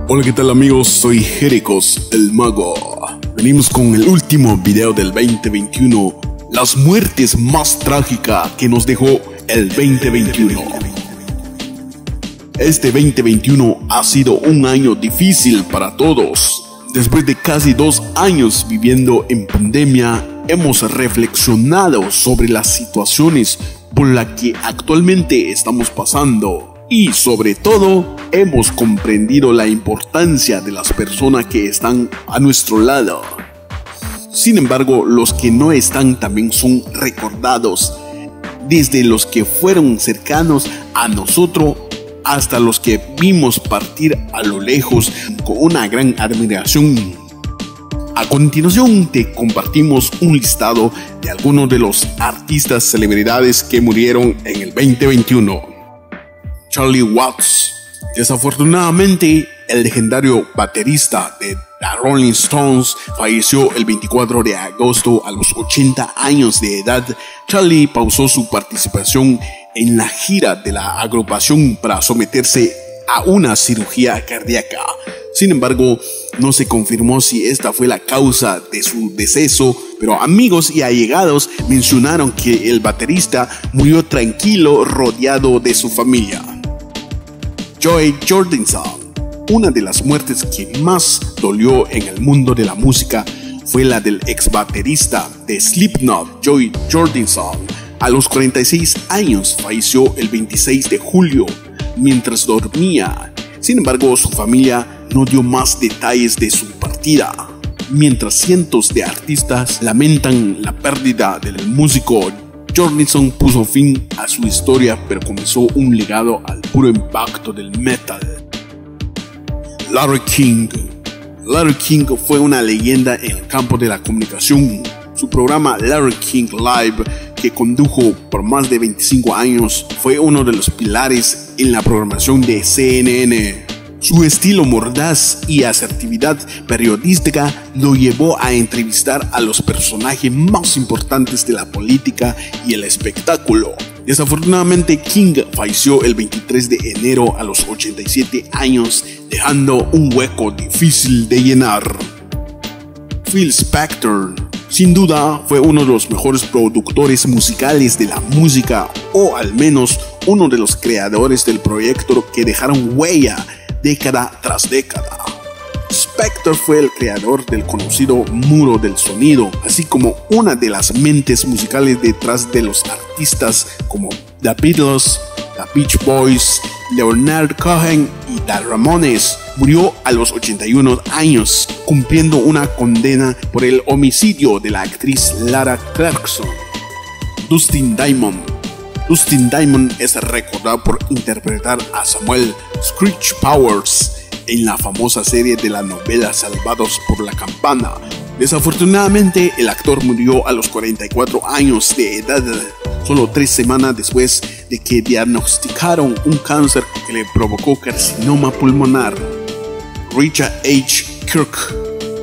Hola, ¿qué tal amigos? Soy Jericos, el mago. Venimos con el último video del 2021, las muertes más trágicas que nos dejó el 2021. Este 2021 ha sido un año difícil para todos. Después de casi 2 años viviendo en pandemia, hemos reflexionado sobre las situaciones por las que actualmente estamos pasando. Y sobre todo, hemos comprendido la importancia de las personas que están a nuestro lado. Sin embargo, los que no están también son recordados, desde los que fueron cercanos a nosotros hasta los que vimos partir a lo lejos con una gran admiración. A continuación te compartimos un listado de algunos de los artistas celebridades que murieron en el 2021. Charlie Watts. Desafortunadamente, el legendario baterista de The Rolling Stones falleció el 24 de agosto a los 80 años de edad. Charlie pausó su participación en la gira de la agrupación para someterse a una cirugía cardíaca. Sin embargo, no se confirmó si esta fue la causa de su deceso, pero amigos y allegados mencionaron que el baterista murió tranquilo rodeado de su familia. Joey Jordison. Una de las muertes que más dolió en el mundo de la música fue la del ex baterista de Slipknot, Joey Jordison. A los 46 años falleció el 26 de julio mientras dormía. Sin embargo, su familia no dio más detalles de su partida. Mientras cientos de artistas lamentan la pérdida del músico, Jordison puso fin a su historia, pero comenzó un legado al puro impacto del metal. Larry King. Larry King fue una leyenda en el campo de la comunicación. Su programa Larry King Live, que condujo por más de 25 años, fue uno de los pilares en la programación de CNN. Su estilo mordaz y asertividad periodística lo llevó a entrevistar a los personajes más importantes de la política y el espectáculo. Desafortunadamente, King falleció el 23 de enero a los 87 años, dejando un hueco difícil de llenar. Phil Spector. Sin duda, fue uno de los mejores productores musicales de la música, o al menos uno de los creadores del proyecto que dejaron huella década tras década. Spector fue el creador del conocido muro del sonido, así como una de las mentes musicales detrás de los artistas como The Beatles, The Beach Boys, Leonard Cohen y The Ramones. Murió a los 81 años, cumpliendo una condena por el homicidio de la actriz Lara Clarkson. Dustin Diamond. Dustin Diamond es recordado por interpretar a Samuel Screech Powers en la famosa serie de la novela Salvados por la Campana. Desafortunadamente, el actor murió a los 44 años de edad, solo 3 semanas después de que diagnosticaron un cáncer que le provocó carcinoma pulmonar. Richard H. Kirk.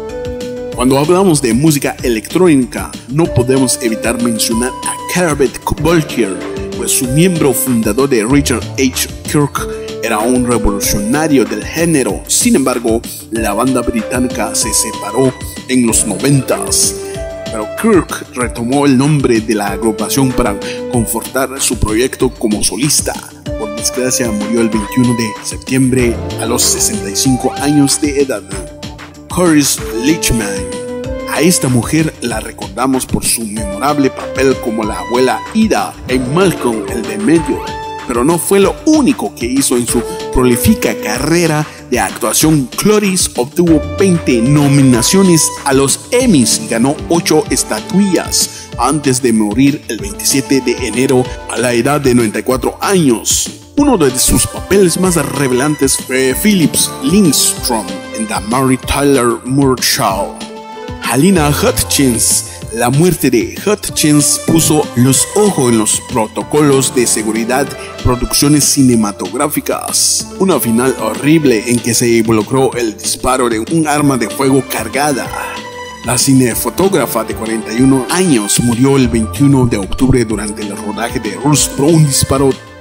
Cuando hablamos de música electrónica, no podemos evitar mencionar a Herbert Voltaire, pues su miembro fundador de Richard H. Kirk era un revolucionario del género. Sin embargo, la banda británica se separó en los 90s, pero Kirk retomó el nombre de la agrupación para confortar su proyecto como solista. Por desgracia, murió el 21 de septiembre a los 65 años de edad. Cloris Leachman. A esta mujer la recordamos por su memorable papel como la abuela Ida en Malcolm el de medio, pero no fue lo único que hizo en su prolífica carrera de actuación. Cloris obtuvo 20 nominaciones a los Emmys y ganó 8 estatuillas antes de morir el 27 de enero a la edad de 94 años. Uno de sus papeles más revelantes fue Phillips Lindstrom en The Mary Tyler Moore Show. Halyna Hutchins. La muerte de Hutchins puso los ojos en los protocolos de seguridad producciones cinematográficas. Una final horrible en que se involucró el disparo de un arma de fuego cargada. La cinefotógrafa de 41 años murió el 21 de octubre durante el rodaje de Rush por un disparo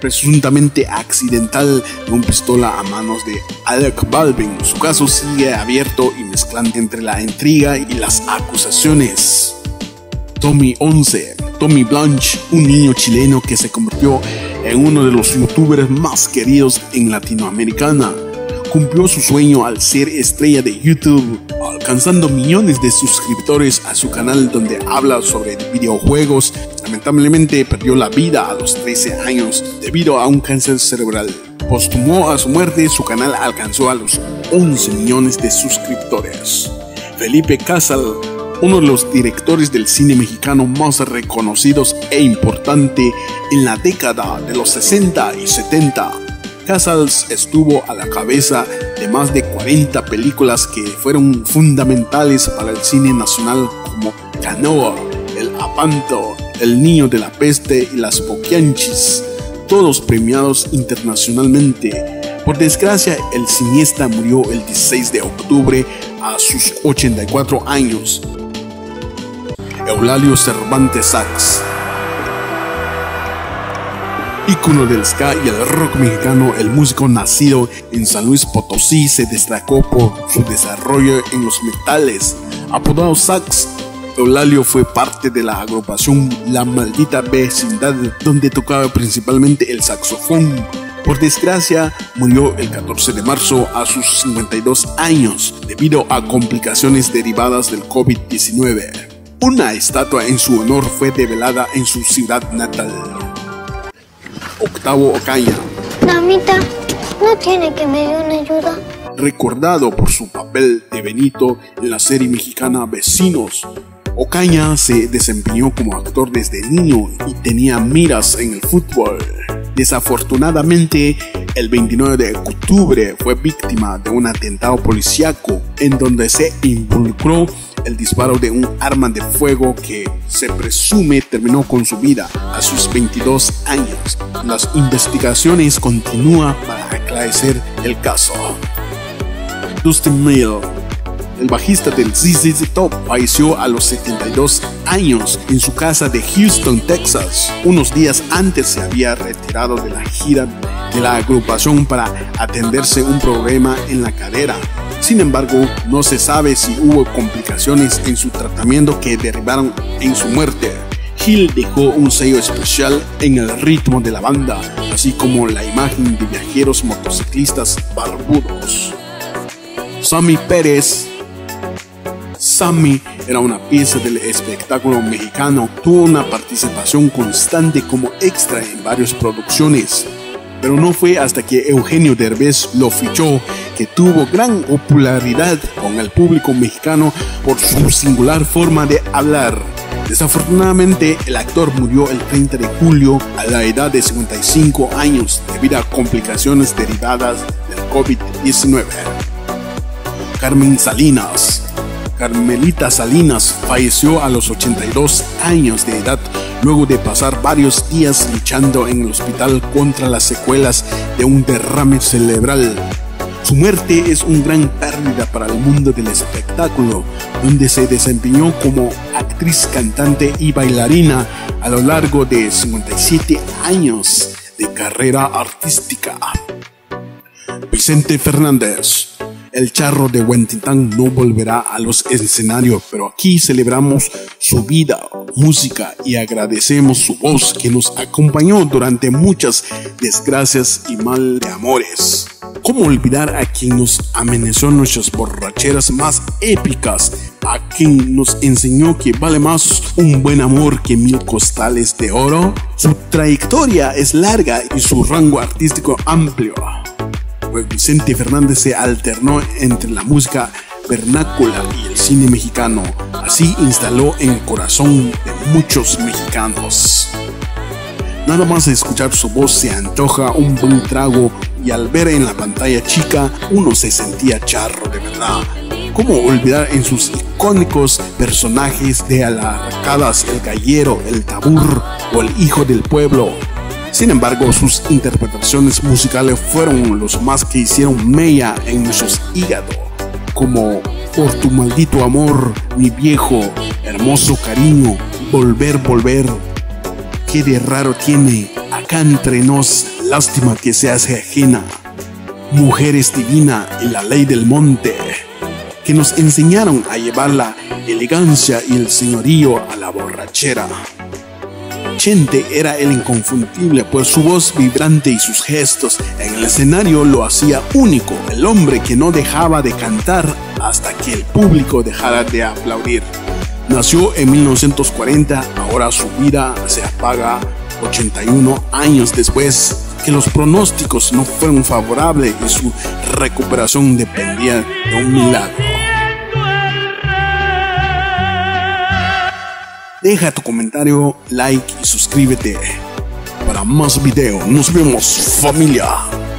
presuntamente accidental de una pistola a manos de Alec Baldwin. Su caso sigue abierto y mezclando entre la intriga y las acusaciones. Tommy 11. Tommy Blanche, un niño chileno que se convirtió en uno de los youtubers más queridos en Latinoamericana. Cumplió su sueño al ser estrella de YouTube, alcanzando millones de suscriptores a su canal donde habla sobre videojuegos. Lamentablemente perdió la vida a los 13 años debido a un cáncer cerebral. Póstumo a su muerte, su canal alcanzó a los 11 millones de suscriptores. Felipe Casal, uno de los directores del cine mexicano más reconocidos e importante en la década de los 60 y 70. Casals estuvo a la cabeza de más de 40 películas que fueron fundamentales para el cine nacional, como Canoa, El Apanto, El Niño de la Peste y Las Poquianchis, todos premiados internacionalmente. Por desgracia, el cineasta murió el 16 de octubre a sus 84 años. Eulalio Cervantes Sax, ícono del ska y el rock mexicano, el músico nacido en San Luis Potosí se destacó por su desarrollo en los metales. Apodado Sax, Eulalio fue parte de la agrupación La Maldita Vecindad, donde tocaba principalmente el saxofón. Por desgracia, murió el 14 de marzo a sus 52 años debido a complicaciones derivadas del COVID-19. Una estatua en su honor fue develada en su ciudad natal. Octavo Ocaña. Mamita, ¿no tiene que me dé una ayuda? Recordado por su papel de Benito en la serie mexicana Vecinos, Ocaña se desempeñó como actor desde niño y tenía miras en el fútbol. Desafortunadamente, el 29 de octubre fue víctima de un atentado policíaco en donde se involucró el disparo de un arma de fuego que se presume terminó con su vida a sus 22 años. Las investigaciones continúan para aclarecer el caso. Dustin Mill, el bajista del ZZ Top, falleció a los 72 años en su casa de Houston, Texas. Unos días antes se había retirado de la gira de la agrupación para atenderse un problema en la cadera. Sin embargo, no se sabe si hubo complicaciones en su tratamiento que derivaron en su muerte. Hill dejó un sello especial en el ritmo de la banda, así como la imagen de viajeros motociclistas barbudos. Sammy Pérez. Sammy era una pieza del espectáculo mexicano. Tuvo una participación constante como extra en varias producciones. Pero no fue hasta que Eugenio Derbez lo fichó que tuvo gran popularidad con el público mexicano por su singular forma de hablar. Desafortunadamente, el actor murió el 30 de julio a la edad de 55 años debido a complicaciones derivadas del COVID-19. Carmen Salinas. Carmelita Salinas falleció a los 82 años de edad luego de pasar varios días luchando en el hospital contra las secuelas de un derrame cerebral. Su muerte es una gran pérdida para el mundo del espectáculo, donde se desempeñó como actriz, cantante y bailarina a lo largo de 57 años de carrera artística. Vicente Fernández. El Charro de Huentitán no volverá a los escenarios, pero aquí celebramos su vida, música y agradecemos su voz que nos acompañó durante muchas desgracias y mal de amores. ¿Cómo olvidar a quien nos amenazó nuestras borracheras más épicas? A quien nos enseñó que vale más un buen amor que 1000 costales de oro. Su trayectoria es larga y su rango artístico amplio. Pues Vicente Fernández se alternó entre la música vernácula y el cine mexicano. Así instaló en el corazón de muchos mexicanos. Nada más escuchar su voz se antoja un buen trago y al ver en la pantalla chica uno se sentía charro de verdad. ¿Cómo olvidar en sus icónicos personajes de Alarracadas, el Gallero, el Tabur o el Hijo del Pueblo? Sin embargo, sus interpretaciones musicales fueron los más que hicieron mella en nuestros hígados, como Por tu maldito amor, mi viejo, Hermoso cariño, Volver, volver, Qué de raro tiene, Acá entre nos, lástima que se hace ajena. Mujeres divinas en la ley del monte, que nos enseñaron a llevar la elegancia y el señorío a la borrachera. Chente era el inconfundible, pues su voz vibrante y sus gestos en el escenario lo hacía único, el hombre que no dejaba de cantar hasta que el público dejara de aplaudir. Nació en 1940, ahora su vida se apaga 81 años después, que los pronósticos no fueron favorables y su recuperación dependía de un milagro. Deja tu comentario, like y suscríbete para más videos. Nos vemos, familia.